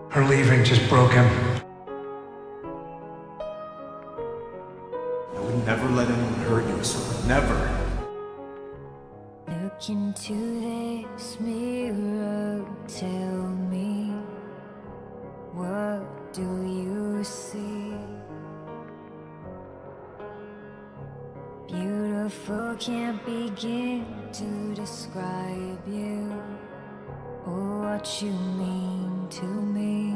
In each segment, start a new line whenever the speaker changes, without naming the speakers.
Her leaving just broke him.
I would never let anyone hurt you, Ahsoka. Never.
Look into this mirror, tell me, what do you see? Beautiful, can't begin to describe you or what you mean to me.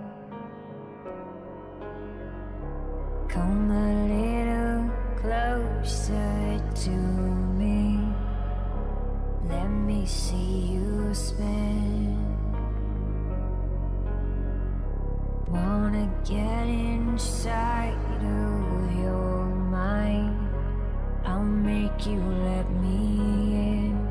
Come a little closer to me. Let me see you spin. Wanna get inside of your mind. I'll make you let me in.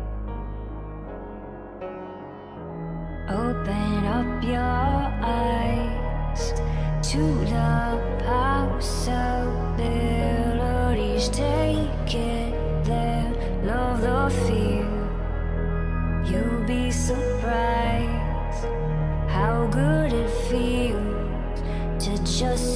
Open up your eyes to the possibilities. Take it there, love the fear. You'll be surprised how good it feels to just